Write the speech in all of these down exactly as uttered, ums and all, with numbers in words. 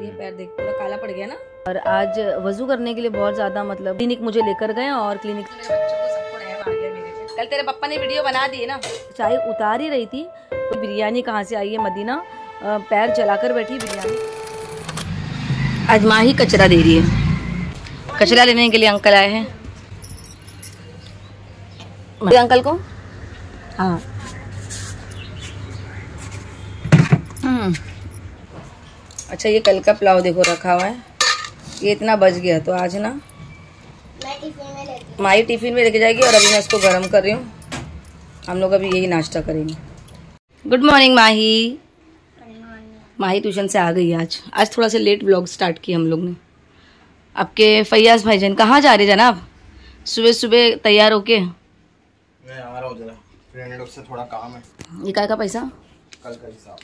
ये पैर देख पूरा काला पड़ गया ना। और आज वजू करने के लिए बहुत ज्यादा मतलब क्लिनिक मुझे लेकर गए और क्लिनिक मेरे बच्चों को सबको रहम आ गया मेरे पे। कल तेरे पापा ने वीडियो बना दी है ना, चाय उतार ही रही थी तो बिरयानी कहाँ से आई है। मदीना पैर जलाकर बैठी बिरयानी। आज माँ ही कचरा दे रही है। कचरा लेने के लिए अंकल आए हैं। अंकल को हाँ अच्छा, ये कल का पुलाव देखो रखा हुआ है, ये इतना बच गया तो आज ना मैं टिफिन में लेके माई टिफिन में लेके जाएगी और अभी मैं इसको गर्म कर रही हूँ। हम लोग अभी यही नाश्ता करेंगे। Good morning Mahi. Mahi tuition से आ गई आज। आज थोड़ा सा लेट व्लॉग स्टार्ट किया हम लोग ने। आपके फैयाज भाईजान कहाँ जा रहे जनाब सुबह सुबह तैयार होके? मैं आ रहा हूँ जरा, फ्रेंड से थोड़ा काम है। ये काय का पैसा? कल का हिसाब।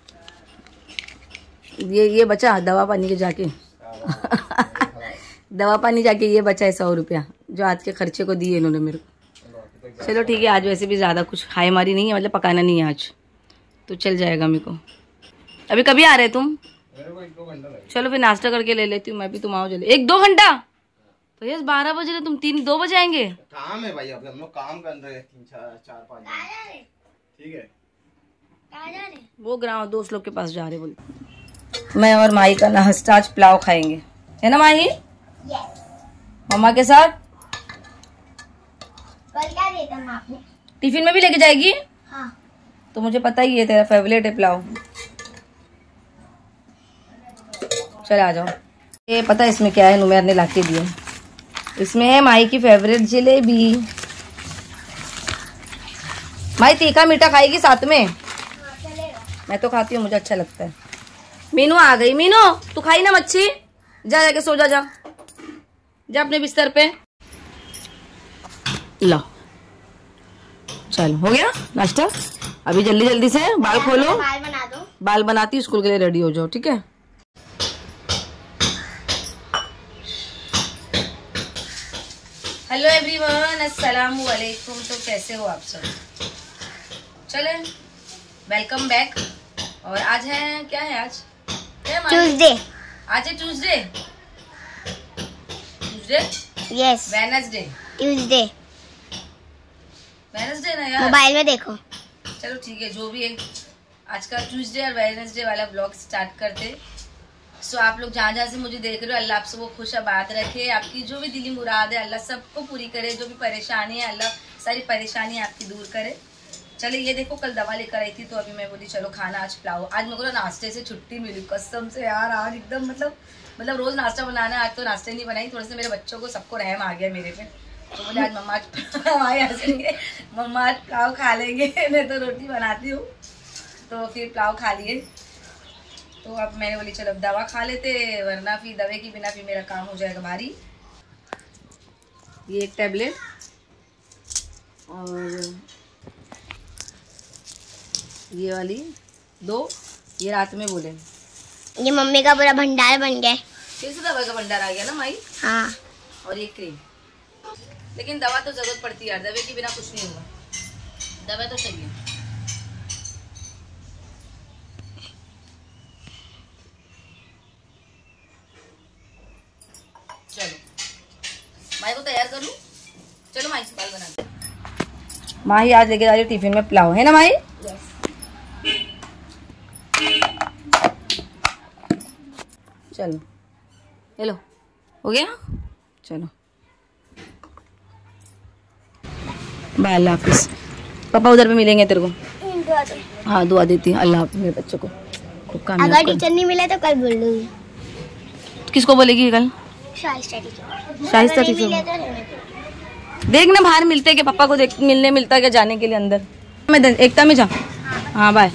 ये ये बचा दवा पानी के जाके दवा पानी जाके ये बचा है सौ रुपया जो आज के खर्चे को दिए इन्होंने मेरे को। चलो ठीक है, आज वैसे भी ज़्यादा कुछ हाई मारी नहीं है, मतलब पकाना नहीं है आज, तो चल जाएगा मेरे को। अभी कभी आ रहे तुम? मेरे को एक दो घंटा लगेगा। चलो फिर नाश्ता करके ले लेती हूँ मैं भी, तुम आओ जल्दी। एक दो घंटा तो यस बारह बज रहे, तुम तीन दो बजे आएंगे? काम है भाई, अब हम लोग काम कर रहे हैं तीन चार चार पाँच दिन। ठीक है, वो ग्राम दोस्त लोग के पास जा रहे बोले। मैं और माही का नाश्ता आज पुलाव खाएंगे, है ना माही? yes. मम्मा के साथ। कल क्या देता है आपने? टिफिन में भी लेके जाएगी? हाँ। तो मुझे पता ही है तेरा फेवरेट है पुलाव। चल आ जाओ। ये पता है इसमें क्या है, नुमेर ने लाके दिया। इसमें है माही की फेवरेट जलेबी। माही तीखा मीठा खाएगी साथ में? हाँ, चलेगा। मैं तो खाती हूँ, मुझे अच्छा लगता है। मीनू आ गई। मीनू तू खाई ना मच्छी? जा जाके सो जा, जा जा अपने बिस्तर पे। लो चलो हो गया नाश्ता। अभी जल्दी जल्दी से बाल खोलो, बाल बना दो। बाल बनाती स्कूल के लिए रेडी हो जाओ, ठीक है? हेलो एवरीवन, अस्सलाम वालेकुम। तो कैसे हो आप सब? चले वेलकम बैक। और आज है क्या है? आज ट्यूसडे। आज है Tuesday. Tuesday yes. Wednesday. Tuesday Wednesday ना यार, मोबाइल में देखो। चलो ठीक है, जो भी है आज का ट्यूसडे और वेडनेसडे वाला ब्लॉग स्टार्ट करते। सो आप लोग जहाँ जहाँ से मुझे देख रहे हो, अल्लाह आप सबको खुश आबाद रखे। आपकी जो भी दिली मुराद है अल्लाह सबको पूरी करे। जो भी परेशानी है अल्लाह सारी परेशानी आपकी दूर करे। चले ये देखो, कल दवा लेकर आई थी तो अभी मैं बोली चलो खाना आज पुलाव। आज मेरे को नाश्ते से छुट्टी मिली कसम से यार। आज एकदम मतलब मतलब रोज नाश्ता बनाना, आज तो नाश्ते नहीं बनाई। थोड़े से मेरे बच्चों को सबको रहम आ गया मेरे पे, तो बोले आज मम्मा हमारे हंसेंगे, मम्मा आज पुलाव खा लेंगे। मैं तो रोटी बनाती हूँ, तो फिर पुलाव खा लिए। तो अब मैंने बोली चलो दवा खा लेते, वरना फिर दवा की बिना फिर मेरा काम हो जाएगा भारी। ये एक टैबलेट और ये वाली दो, ये रात में बोले। ये मम्मी का पूरा भंडार बन गया। फिर से दवा का भंडार आ गया ना माई? हाँ। और ये क्रीम। लेकिन दवा तो जरूरत पड़ती है यार, दवा के बिना कुछ नहीं होगा, दवा तो चाहिए। चलो माई को तैयार कर लूं। चलो माई बाल बना दे। माही आज लेके जा रही टिफिन में पुलाव, है ना माही? यस। चलो हेलो हो गया, चलो बाय, अल्लाह हाफिज। पापा उधर पे मिलेंगे तेरे को। हाँ दुआ देती हूँ, अल्लाह हाफिज मेरे बच्चों को खूब कामयाब कर। अगर टीचर नहीं मिले तो कल बोल दूंगी। किसको बोलेगी कल? शाइस्ता टीचर। शाइस्ता टीचर देखना बाहर मिलते क्या? पापा को देख मिलने मिलता क्या जाने के लिए अंदर? मैं एकता में जा। हाँ बाय।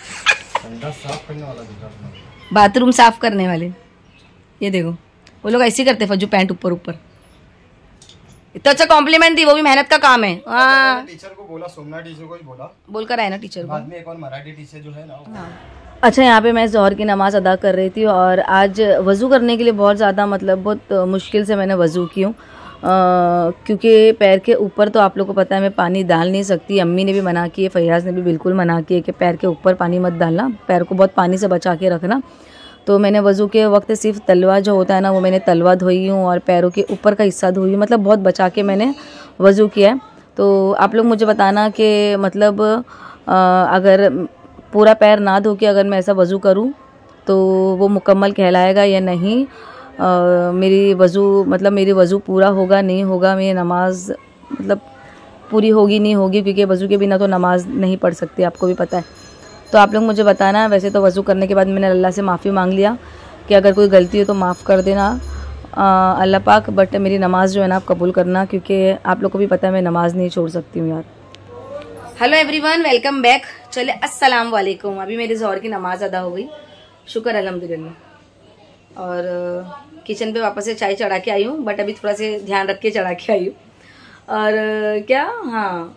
बाथरूम साफ करने वाले ये देखो, वो लोग ऐसे करते फज्जू पैंट ऊपर ऊपर। इतना अच्छा कॉम्प्लीमेंट दी, वो भी मेहनत का काम है। हाँ टीचर को बोला, सोमना टीचर को ही बोला, बोल कर आए ना टीचर को। बाद में एक और मराठी टीचर जो है ना। हाँ। अच्छा यहाँ पे मैं ज़ोहर की नमाज़ अदा कर रही थी और आज वज़ू करने के लिए बहुत ज़्यादा मतलब बहुत मुश्किल से मैंने वज़ू की हूँ, क्योंकि पैर के ऊपर तो आप लोगों को पता है मैं पानी डाल नहीं सकती। अम्मी ने भी मना की है, फैयाज़ ने भी बिल्कुल मना की है कि पैर के ऊपर पानी मत डालना, पैर को बहुत पानी से बचा के रखना। तो मैंने वज़ू के वक्त सिर्फ तलवा जो होता है ना वो मैंने तलवा धोई हूँ और पैरों के ऊपर का हिस्सा धोई हूँ, मतलब बहुत बचा के मैंने वज़ू किया है। तो आप लोग मुझे बताना कि मतलब आ, अगर पूरा पैर ना धो के अगर मैं ऐसा वज़ू करूँ तो वो मुकम्मल कहलाएगा या नहीं। आ, मेरी वज़ू मतलब मेरी वज़ू पूरा होगा नहीं होगा, मेरी नमाज मतलब पूरी होगी नहीं होगी, क्योंकि वज़ू के बिना तो नमाज नहीं पढ़ सकती, आपको भी पता है। तो आप लोग मुझे बताना। वैसे तो वज़ू करने के बाद मैंने अल्लाह से माफ़ी मांग लिया कि अगर कोई गलती हो तो माफ़ कर देना अल्लाह पाक, बट मेरी नमाज़ जो है ना आप कबूल करना, क्योंकि आप लोग को भी पता है मैं नमाज़ नहीं छोड़ सकती हूँ यार। Hello everyone, welcome back. चले अस्सलाम वालेकुम। अभी मेरी ज़ोहर की नमाज़ अदा हो गई, शुक्र अल्हम्दुलिल्लाह। और किचन पे वापस से चाय चढ़ा के आई हूँ, बट अभी थोड़ा से ध्यान रख के चढ़ा के आई हूँ। और क्या, हाँ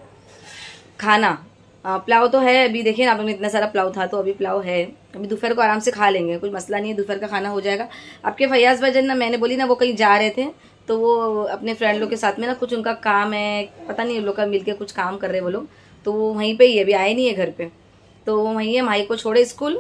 खाना पुलाव तो है। अभी देखिए ना आप लोग, इतना सारा पुलाव था तो अभी पुलाव है। अभी दोपहर को आराम से खा लेंगे, कोई मसला नहीं है, दोपहर का खाना हो जाएगा। आपके फैयाज भाईजान ना, मैंने बोली ना वो कहीं जा रहे थे तो वो अपने फ्रेंड लोग के साथ में ना कुछ उनका काम है, पता नहीं उन लोग का मिलके कुछ काम कर रहे वो लोग, तो वो वहीं पे ही है, अभी आए नहीं है घर पे, तो वो वहीं है। माई को छोड़े स्कूल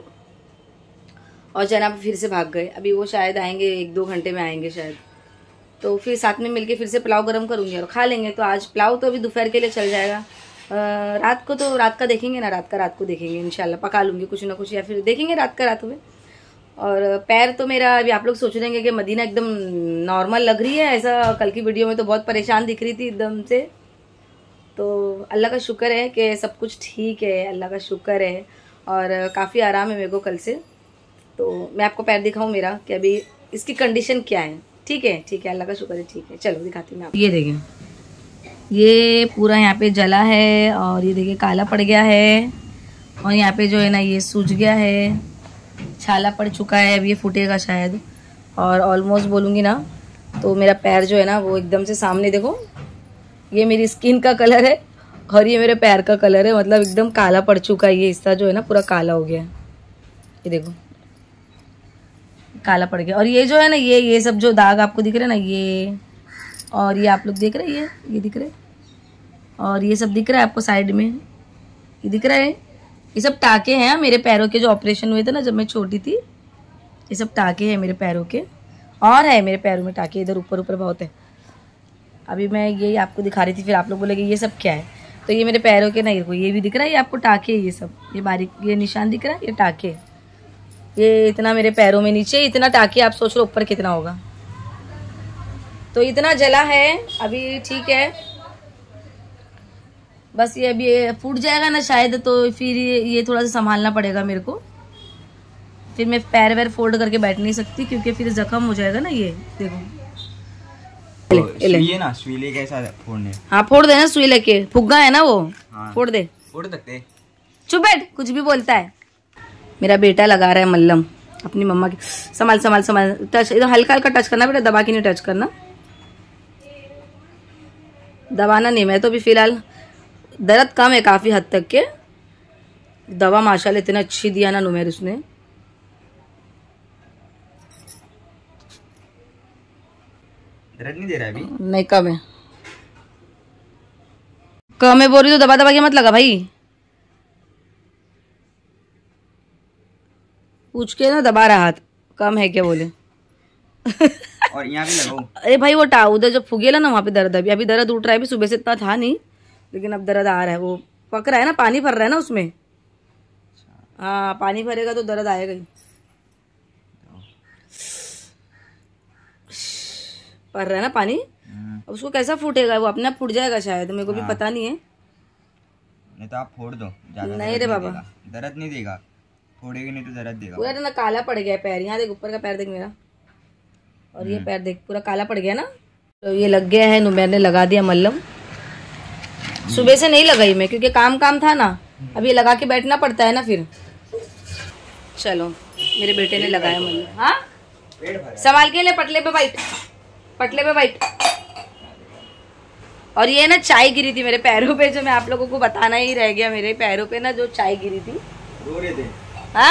और जनाब फिर से भाग गए। अभी वो शायद आएंगे, एक दो घंटे में आएंगे शायद, तो फिर साथ में मिलके फिर से पुलाव गरम करूँगी और खा लेंगे। तो आज पुलाव तो अभी दोपहर के लिए चल जाएगा। आ, रात को तो रात का देखेंगे ना, रात का रात को देखेंगे इंशाल्लाह, पका लूँगी कुछ ना कुछ, या फिर देखेंगे रात का रात में। और पैर तो मेरा, अभी आप लोग सोच रहे हैं कि मदीना एकदम नॉर्मल लग रही है, ऐसा कल की वीडियो में तो बहुत परेशान दिख रही थी एकदम से। तो अल्लाह का शुक्र है कि सब कुछ ठीक है, अल्लाह का शुक्र है और काफ़ी आराम है मेरे को कल से। तो मैं आपको पैर दिखाऊँ मेरा कि अभी इसकी कंडीशन क्या है। ठीक है ठीक है, अल्लाह का शुक्र है, ठीक है। चलो दिखाती हूँ मैं आपको। ये देखें, ये पूरा यहाँ पे जला है और ये देखिए काला पड़ गया है, और यहाँ पे जो है ना ये सूज गया है, छाला पड़ चुका है, अब ये फूटेगा शायद। और ऑलमोस्ट बोलूँगी ना तो मेरा पैर जो है ना वो एकदम से सामने देखो, ये मेरी स्किन का कलर है और ये मेरे पैर का कलर है, मतलब एकदम काला पड़ चुका है। ये हिस्सा जो है ना पूरा काला हो गया है, ये देखो काला पड़ गया। और ये जो है ना ये ये सब जो दाग आपको दिख रहे हैं ना, ये और ये आप लोग देख रहे हैं, ये ये दिख रहे हैं, और ये सब दिख रहा है आपको साइड में, ये दिख रहा है। ये सब टाके हैं मेरे पैरों के, जो ऑपरेशन हुए थे ना जब मैं छोटी थी, ये सब टाके हैं मेरे पैरों के, और है मेरे पैरों में टाके इधर ऊपर ऊपर बहुत है। अभी मैं यही आपको दिखा रही थी, फिर आप लोग बोलेंगे ये सब क्या है, तो ये मेरे पैरों के नहीं, ये भी दिख रहा है, ये आपको टाके, ये सब ये बारीक ये निशान दिख रहा है, ये टाके, ये इतना मेरे पैरों में नीचे इतना टाके, आप सोच लो ऊपर कितना होगा। तो इतना जला है अभी, ठीक है। बस ये अभी ये फूट जाएगा ना शायद, तो फिर ये, ये थोड़ा सा संभालना पड़ेगा मेरे को, फिर मैं पैर वैर फोल्ड करके बैठ नहीं सकती क्योंकि फिर जख्म हो जाएगा ना। ये देखो तो सुई ना, सुई लेके ऐसा फोड़ने। हाँ फोड़ दे ना, सुई लेके, फुग्गा है ना वो, हाँ। फोड़ दे, फोड़ सकते। चुप बैठ, कुछ भी बोलता है। मेरा बेटा लगा रहा है मल्लम अपनी मम्मा की। संभाल संभाल संभाल, टच इधर हल्का हल्का टच करना बेटा, दबा के नहीं टच करना, दबाना नहीं। मैं तो भी फिलहाल दर्द कम है काफी हद तक के, दवा माशाल्लाह इतना अच्छी दिया ना नुमेर उसने। दर्द नहीं दे रहा अभी? नहीं कम है, कम है बोल रही तो दबा दबा के मत लगा भाई, पूछ के ना दबा रहा हाथ, कम है क्या बोले। और यहाँ भी लगाओ। अरे भाई वो टा उधर जब फुगेला ना वहाँ पे दर्द, अभी अभी दर्द उठ रहा है, अभी सुबह से इतना था नहीं लेकिन अब दर्द आ रहा है, वो पक रहा है ना, पानी भर रहा है ना उसमें। हाँ पानी भरेगा तो दर्द आएगा ही, भर रहा है ना पानी, अब उसको कैसा फूटेगा, वो अपने आप फूट जाएगा शायद, मेरे को भी पता नहीं है। नहीं तो आप फोड़ दो, ज्यादा नहीं रे बाबा, दर्द नहीं देगा, फोड़ेगी नहीं तो दर्द देगा। पूरा ना काला पड़ गया पैर, यहाँ देख ऊपर का पैर देख मेरा, और ये पैर देख पूरा काला पड़ गया ना। तो ये लग गया है, नुमैर ने लगा दिया मल्लम। सुबह से नहीं लगाई मैं क्योंकि काम काम था ना, अब ये लगा के बैठना पड़ता है ना फिर। चलो मेरे बेटे ने लगाया मल्लम। हाँ संभाल के ले, पटले पे बैठ, पटले पे बैठ। और ये ना चाय गिरी थी मेरे पैरों पे, जो मैं आप लोगों को बताना ही रह गया, मेरे पैरों पे ना जो चाय गिरी थी। रो रहे थे। हाँ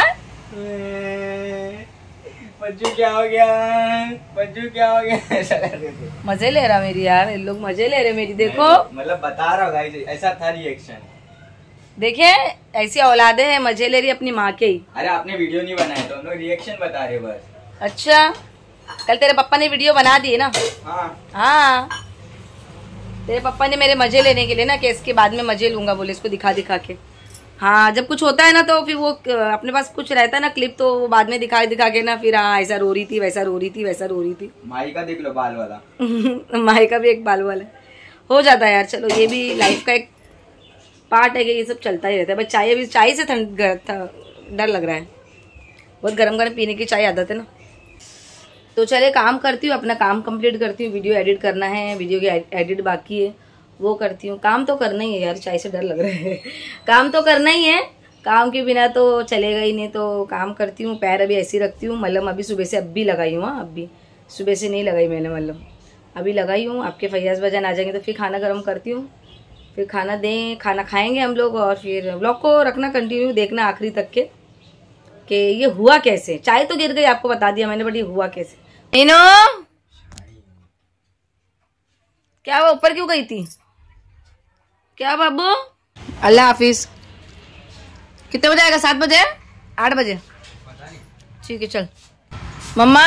पज्जू क्या हो गया, पज्जू क्या हो गया, ऐसा कर रहे थे। मजे ले रहा मेरी यार, इन लोग मजे ले रहे मेरी, देखो मतलब बता रहा हूँ गाइस, ऐसा था रिएक्शन। देखिए ऐसी औलादे हैं, मजे ले रही अपनी माँ के ही। अरे आपने वीडियो नहीं बनाया तो हम लोग रिएक्शन बता रहे बस। अच्छा, कल तेरे पापा ने वीडियो बना दिए ना? हाँ हाँ, तेरे पापा ने मेरे मजे लेने के लिए ना, कि इसके बाद में मजे लूंगा बोले, इसको दिखा दिखा के। हाँ, जब कुछ होता है ना तो फिर वो अपने पास कुछ रहता है ना क्लिप, तो वो बाद में दिखा दिखा के ना, फिर हाँ ऐसा रो रही थी, वैसा रो रही थी, वैसा रो रही थी। माई का देख लो बाल वाला। माई का भी एक बाल वाला हो जाता है यार। चलो ये भी लाइफ का एक पार्ट है कि ये सब चलता ही रहता है। बस चाय, अभी चाय से ठंड डर लग रहा है, बहुत गर्म गर्म पीने की चाय आदत है ना। तो चले काम करती हूँ, अपना काम कंप्लीट करती हूँ। वीडियो एडिट करना है, वीडियो की एडिट बाकी है, वो करती हूँ। काम तो करना ही है यार, चाय से डर लग रहा है। काम तो करना ही है, काम के बिना तो चलेगा ही नहीं, तो काम करती हूँ। पैर अभी ऐसे ही रखती हूँ। मल्लम अभी सुबह से अभी लगाई हूँ। हाँ, अभी सुबह से नहीं लगाई मैंने मल्लम, अभी लगाई हूँ। आपके फैयाज भाईजान आ जाएंगे तो फिर खाना गर्म करती हूँ, फिर खाना दें, खाना खाएंगे हम लोग। और फिर ब्लॉग को रखना कंटिन्यू, देखना आखिरी तक के कि ये हुआ कैसे। चाय तो गिर गई, आपको बता दिया मैंने, बट ये हुआ कैसे। मीनू क्या वो ऊपर क्यों गई थी? क्या बाबू? अल्लाह हाफिज। कितने बजे आएगा? सात बजे? आठ बजे? ठीक है चल। मम्मा,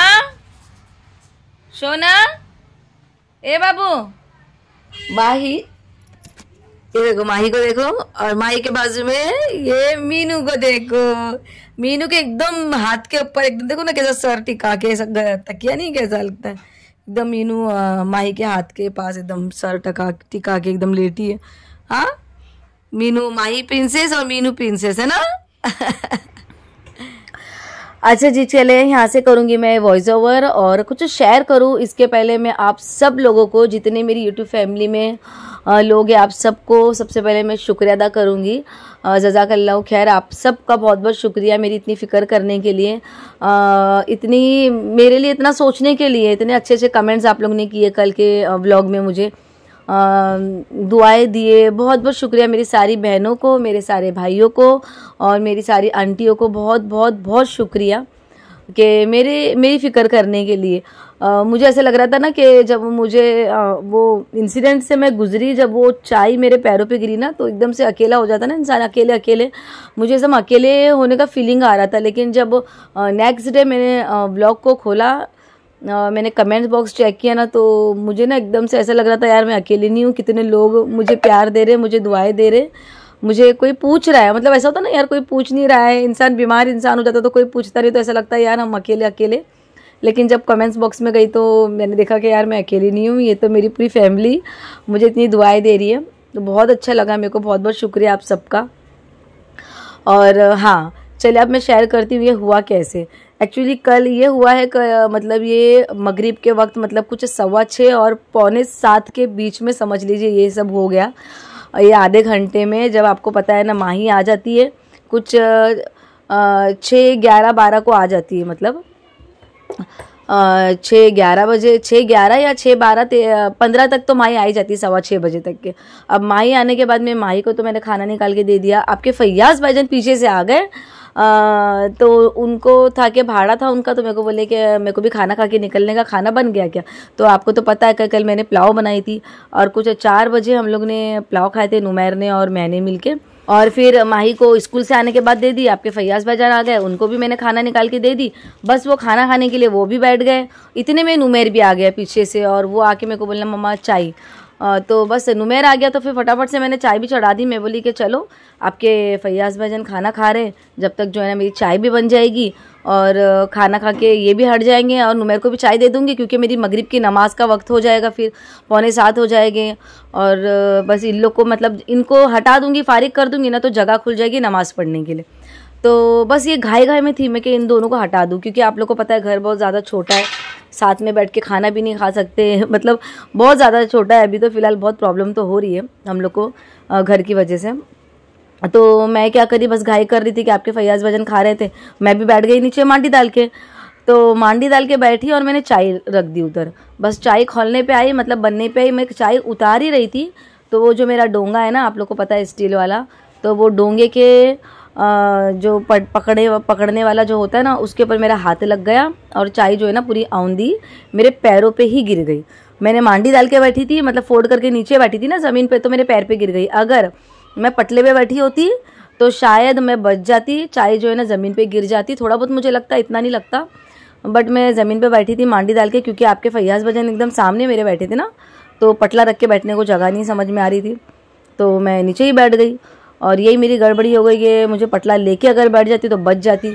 सोना, ए बाबू, माही, ये देखो माही को देखो, और माही के बाजू में ये मीनू को देखो। मीनू के एकदम हाथ के ऊपर एकदम देखो ना कैसा सर टिका के, तकिया नहीं कैसा लगता है एकदम। मीनू माही के हाथ के पास एकदम सर टका टिका के एकदम लेटी है। हाँ, मीनू माही प्रिंसेस और मीनू प्रिंसेस है ना। अच्छा जी, चले यहाँ से करूँगी मैं वॉइस ओवर और कुछ शेयर करूँ। इसके पहले मैं आप सब लोगों को, जितने मेरी यूट्यूब फैमिली में लोग हैं, आप सबको सबसे पहले मैं शुक्रिया अदा करूँगी। जज़ाकल्लाह खैर, आप सबका बहुत बहुत शुक्रिया मेरी इतनी फ़िक्र करने के लिए, आ, इतनी मेरे लिए इतना सोचने के लिए, इतने अच्छे अच्छे कमेंट्स आप लोगों ने किए कल के व्लॉग में, मुझे दुआएं दिए। बहुत बहुत शुक्रिया मेरी सारी बहनों को, मेरे सारे भाइयों को और मेरी सारी आंटियों को बहुत बहुत बहुत शुक्रिया कि मेरे मेरी फ़िक्र करने के लिए। आ, मुझे ऐसा लग रहा था ना कि जब मुझे आ, वो इंसिडेंट से मैं गुजरी, जब वो चाय मेरे पैरों पे गिरी ना, तो एकदम से अकेला हो जाता ना इंसान, अकेले अकेले मुझे एकदम अकेले होने का फीलिंग आ रहा था। लेकिन जब नेक्स्ट डे मैंने व्लॉग को खोला, Uh, मैंने कमेंट बॉक्स चेक किया ना, तो मुझे ना एकदम से ऐसा लग रहा था यार मैं अकेली नहीं हूँ, कितने लोग मुझे प्यार दे रहे, मुझे दुआएं दे रहे, मुझे कोई पूछ रहा है। मतलब ऐसा होता ना यार, कोई पूछ नहीं रहा है, इंसान बीमार इंसान हो जाता तो कोई पूछता नहीं, तो ऐसा लगता है यार हम अकेले अकेले। लेकिन जब कमेंट्स बॉक्स में गई तो मैंने देखा कि यार मैं अकेली नहीं हूँ, ये तो मेरी पूरी फैमिली मुझे इतनी दुआएँ दे रही है। तो बहुत अच्छा लगा मेरे को, बहुत बहुत शुक्रिया आप सबका। और हाँ चलिए अब मैं शेयर करती हूँ ये हुआ कैसे। एक्चुअली कल ये हुआ है, मतलब ये मगरिब के वक्त, मतलब कुछ सवा छः और पौने सात के बीच में समझ लीजिए ये सब हो गया। ये आधे घंटे में, जब आपको पता है ना माही आ जाती है कुछ छः ग्यारह बारह को आ जाती है, मतलब छः ग्यारह बजे, छः ग्यारह या छः बारह पंद्रह तक तो माही आई जाती है, सवा छः बजे तक के। अब माही आने के बाद में माही को तो मैंने खाना निकाल के दे दिया। आपके फैयाज भाईजान पीछे से आ गए, आ, तो उनको था कि भाड़ा था उनका, तो मेरे को बोले कि मेरे को भी खाना खा के निकलने का। खाना बन गया क्या? तो आपको तो पता है कि कल मैंने पुलाव बनाई थी, और कुछ चार बजे हम लोग ने पुलाव खाए थे, नुमैर ने और मैंने मिलके। और फिर माही को स्कूल से आने के बाद दे दी। आपके फैयाज भाईजान आ गए, उनको भी मैंने खाना निकाल के दे दी। बस वो खाना खाने के लिए वो भी बैठ गए, इतने में नुमैर भी आ गया पीछे से, और वो आके मेरे को बोलना मम्मा चाय। तो बस नुमैर आ गया, तो फिर फटाफट से मैंने चाय भी चढ़ा दी। मैं बोली कि चलो आपके फैयाज भाईजान खाना खा रहे, जब तक जो है ना मेरी चाय भी बन जाएगी और खाना खा के ये भी हट जाएंगे, और नुमैर को भी चाय दे दूंगी क्योंकि मेरी मगरिब की नमाज का वक्त हो जाएगा, फिर पौने सात हो जाएंगे। और बस इन लोग को, मतलब इनको हटा दूंगी, फारिग कर दूंगी ना, तो जगह खुल जाएगी नमाज़ पढ़ने के लिए। तो बस ये घाई घाई में थी मैं कि इन दोनों को हटा दूं, क्योंकि आप लोग को पता है घर बहुत ज़्यादा छोटा है, साथ में बैठ के खाना भी नहीं खा सकते। मतलब बहुत ज़्यादा छोटा है। अभी तो फ़िलहाल बहुत प्रॉब्लम तो हो रही है हम लोग को घर की वजह से। तो मैं क्या करी, बस घाई कर रही थी कि आपके फैयाज भाईजान खा रहे थे, मैं भी बैठ गई नीचे मांडी डाल के। तो मांडी डाल के बैठी और मैंने चाय रख दी उधर। बस चाय खोलने पे आई, मतलब बनने पे आई, मैं चाय उतार ही रही थी, तो वो जो मेरा डोंगा है ना, आप लोग को पता है स्टील वाला, तो वो डोंगे के जो पकड़े पकड़ने वाला जो होता है ना, उसके ऊपर मेरा हाथ लग गया, और चाय जो है ना पूरी औंधी मेरे पैरों पे ही गिर गई। मैंने मांडी डाल के बैठी थी, मतलब फोल्ड करके नीचे बैठी थी ना ज़मीन पे, तो मेरे पैर पे गिर गई। अगर मैं पटले पे बैठी होती तो शायद मैं बच जाती, चाय जो है ना ज़मीन पे गिर जाती, थोड़ा बहुत मुझे लगता, इतना नहीं लगता, बट मैं ज़मीन पे बैठी थी मांडी डाल के, क्योंकि आपके फैयाज भाईजान एकदम सामने मेरे बैठे थे ना, तो पटला रख के बैठने को जगह नहीं समझ में आ रही थी, तो मैं नीचे ही बैठ गई। और यही मेरी गड़बड़ी हो गई कि मुझे पटला लेके अगर बैठ जाती तो बच जाती।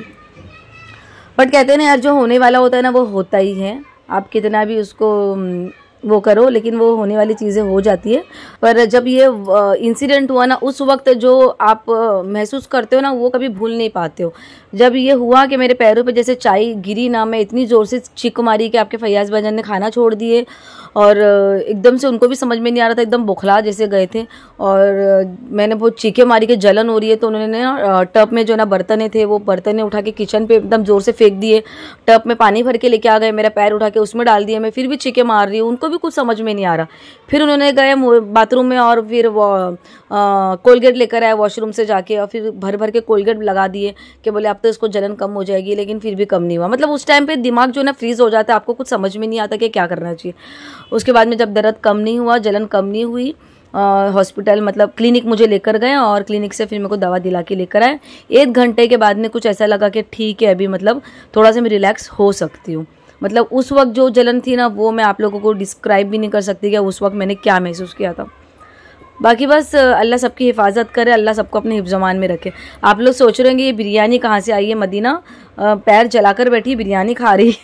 बट कहते हैं ना यार, जो होने वाला होता है ना वो होता ही है, आप कितना भी उसको वो करो, लेकिन वो होने वाली चीज़ें हो जाती है। पर जब ये इंसिडेंट हुआ ना, उस वक्त जो आप महसूस करते हो ना, वो कभी भूल नहीं पाते हो। जब ये हुआ कि मेरे पैरों पे जैसे चाय गिरी ना, मैं इतनी ज़ोर से चीख मारी कि आपके फैयाज भाईजान ने खाना छोड़ दिए, और एकदम से उनको भी समझ में नहीं आ रहा था, एकदम बुखला जैसे गए थे, और मैंने बहुत चीखें मारी कि जलन हो रही है, तो उन्होंने ना टब में जो ना बर्तने थे, वो बर्तने उठा के किचन पे एकदम ज़ोर से फेंक दिए, टब में पानी भर के लेके आ गए, मेरा पैर उठा के उसमें डाल दिया, मैं फिर भी चीखें मार रही हूँ, उनको भी कुछ समझ में नहीं आ रहा। फिर उन्होंने गए बाथरूम में और फिर कोलगेट लेकर आए वॉशरूम से जाके, और फिर भर भर के कोलगेट लगा दिए कि बोले अब तो इसको जलन कम हो जाएगी, लेकिन फिर भी कम नहीं हुआ। मतलब उस टाइम पे दिमाग जो ना फ्रीज हो जाता है, आपको कुछ समझ में नहीं आता कि क्या करना चाहिए। उसके बाद में जब दर्द कम नहीं हुआ, जलन कम नहीं हुई, हॉस्पिटल मतलब क्लिनिक मुझे लेकर गए, और क्लिनिक से फिर मेरे को दवा दिला के लेकर आए। एक घंटे के बाद में कुछ ऐसा लगा कि ठीक है, अभी मतलब थोड़ा सा मैं रिलैक्स हो सकती हूँ। मतलब उस वक्त जो जलन थी ना, वो मैं आप लोगों को डिस्क्राइब भी नहीं कर सकती कि उस वक्त मैंने क्या महसूस किया था। बाकी बस अल्लाह सबकी हिफाजत करे, अल्लाह सबको अपने हिफ्ज़-ओ-मान में रखे। आप लोग सोच रहे होंगे ये बिरयानी कहाँ से आई है, मदीना पैर जलाकर बैठी बिरयानी खा रही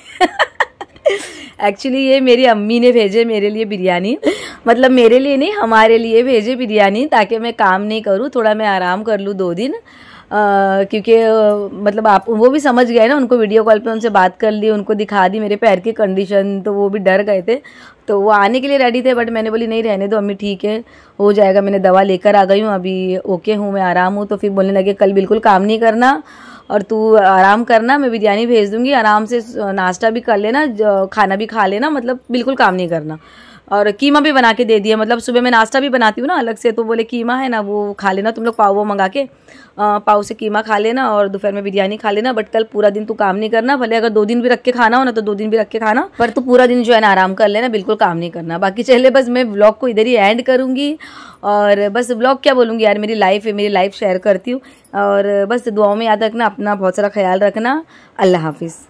एक्चुअली ये मेरी अम्मी ने भेजे मेरे लिए बिरयानी, मतलब मेरे लिए नहीं, हमारे लिए भेजे बिरयानी, ताकि मैं काम नहीं करूँ, थोड़ा मैं आराम कर लूँ दो दिन। Uh, क्योंकि uh, मतलब आप वो भी समझ गए ना, उनको वीडियो कॉल पे उनसे बात कर ली, उनको दिखा दी मेरे पैर की कंडीशन, तो वो भी डर गए थे, तो वो आने के लिए रेडी थे, बट मैंने बोली नहीं रहने दो अम्मी, ठीक है हो जाएगा, मैंने दवा लेकर आ गई हूँ, अभी ओके हूँ, मैं आराम हूँ। तो फिर बोलने लगे कल बिल्कुल काम नहीं करना और तू आराम करना, मैं बिरयानी भेज दूँगी, आराम से नाश्ता भी कर लेना, खाना भी खा लेना, मतलब बिल्कुल काम नहीं करना। और कीमा भी बना के दे दिया, मतलब सुबह मैं नाश्ता भी बनाती हूँ ना अलग से, तो बोले कीमा है ना वो खा लेना तुम लोग, पाव वो मंगा के पाव से कीमा खा लेना और दोपहर में बिरयानी खा लेना, बट कल पूरा दिन तू काम नहीं करना, भले अगर दो दिन भी रख के खाना हो ना तो दो दिन भी रख के खाना, पर तू पूरा दिन जो है ना आराम कर लेना, बिल्कुल काम नहीं करना। बाकी चले बस मैं व्लॉग को इधर ही एंड करूँगी, और बस व्लॉग क्या बोलूँगी यार, मेरी लाइफ है, मेरी लाइफ शेयर करती हूँ, और बस दुआओं में याद रखना, अपना बहुत सारा ख्याल रखना। अल्लाह हाफिज़।